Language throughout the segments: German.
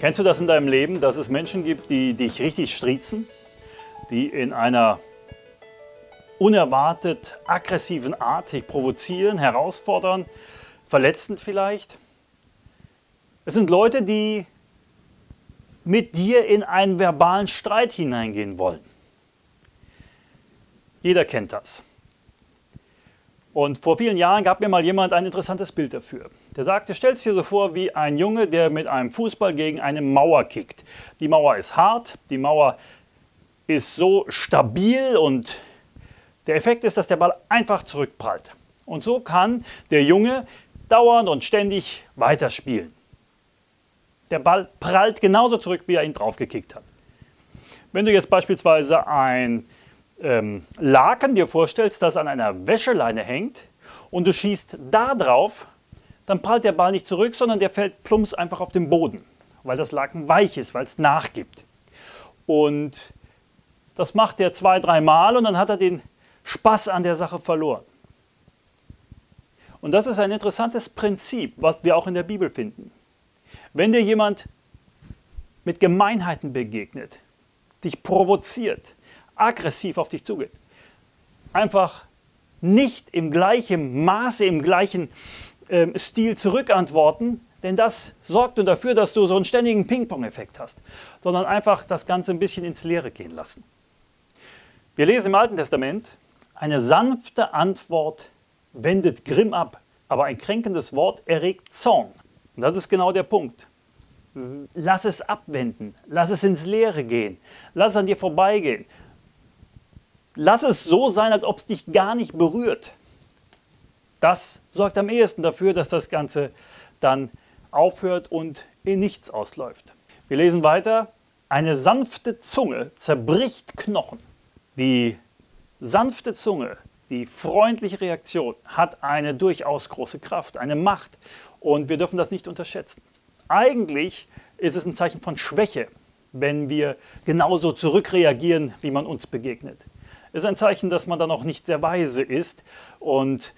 Kennst du das in deinem Leben, dass es Menschen gibt, die dich richtig striezen, die in einer unerwartet aggressiven Art dich provozieren, herausfordern, verletzend vielleicht? Es sind Leute, die mit dir in einen verbalen Streit hineingehen wollen. Jeder kennt das. Und vor vielen Jahren gab mir mal jemand ein interessantes Bild dafür. Der sagte, stell es dir so vor wie ein Junge, der mit einem Fußball gegen eine Mauer kickt. Die Mauer ist hart, die Mauer ist so stabil und der Effekt ist, dass der Ball einfach zurückprallt. Und so kann der Junge dauernd und ständig weiterspielen. Der Ball prallt genauso zurück, wie er ihn draufgekickt hat. Wenn du jetzt beispielsweise ein Laken dir vorstellst, das an einer Wäscheleine hängt und du schießt da drauf, dann prallt der Ball nicht zurück, sondern der fällt plumps einfach auf den Boden, weil das Laken weich ist, weil es nachgibt. Und das macht er 2-3 Mal und dann hat er den Spaß an der Sache verloren. Und das ist ein interessantes Prinzip, was wir auch in der Bibel finden. Wenn dir jemand mit Gemeinheiten begegnet, dich provoziert, aggressiv auf dich zugeht, einfach nicht im gleichen Maße, im gleichen Stil zurückantworten, denn das sorgt nur dafür, dass du so einen ständigen Ping-Pong-Effekt hast, sondern einfach das Ganze ein bisschen ins Leere gehen lassen. Wir lesen im Alten Testament, eine sanfte Antwort wendet Grimm ab, aber ein kränkendes Wort erregt Zorn. Und das ist genau der Punkt. Lass es abwenden, lass es ins Leere gehen, lass es an dir vorbeigehen. Lass es so sein, als ob es dich gar nicht berührt. Das sorgt am ehesten dafür, dass das Ganze dann aufhört und in nichts ausläuft. Wir lesen weiter. Eine sanfte Zunge zerbricht Knochen. Die sanfte Zunge, die freundliche Reaktion hat eine durchaus große Kraft, eine Macht und wir dürfen das nicht unterschätzen. Eigentlich ist es ein Zeichen von Schwäche, wenn wir genauso zurückreagieren, wie man uns begegnet. Es ist ein Zeichen, dass man dann noch nicht sehr weise ist und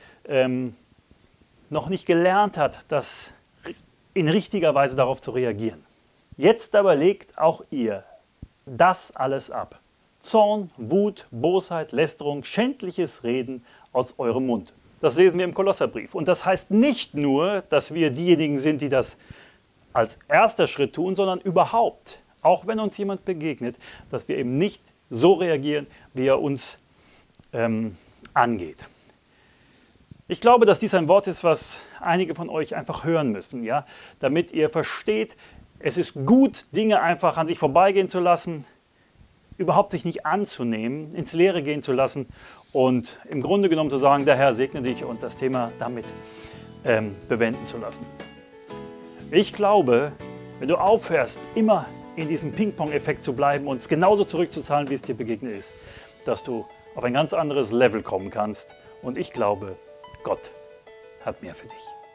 noch nicht gelernt hat, das in richtiger Weise darauf zu reagieren. Jetzt aber legt auch ihr das alles ab. Zorn, Wut, Bosheit, Lästerung, schändliches Reden aus eurem Mund. Das lesen wir im Kolosserbrief. Und das heißt nicht nur, dass wir diejenigen sind, die das als erster Schritt tun, sondern überhaupt, auch wenn uns jemand begegnet, dass wir eben nicht so reagieren, wie er uns angeht. Ich glaube, dass dies ein Wort ist, was einige von euch einfach hören müssen, ja? Damit ihr versteht, es ist gut, Dinge einfach an sich vorbeigehen zu lassen, überhaupt sich nicht anzunehmen, ins Leere gehen zu lassen und im Grunde genommen zu sagen, der Herr segne dich und das Thema damit bewenden zu lassen. Ich glaube, wenn du aufhörst, immer in diesem Ping-Pong-Effekt zu bleiben und es genauso zurückzuzahlen, wie es dir begegnet ist, dass du auf ein ganz anderes Level kommen kannst. Und ich glaube, Gott hat mehr für dich.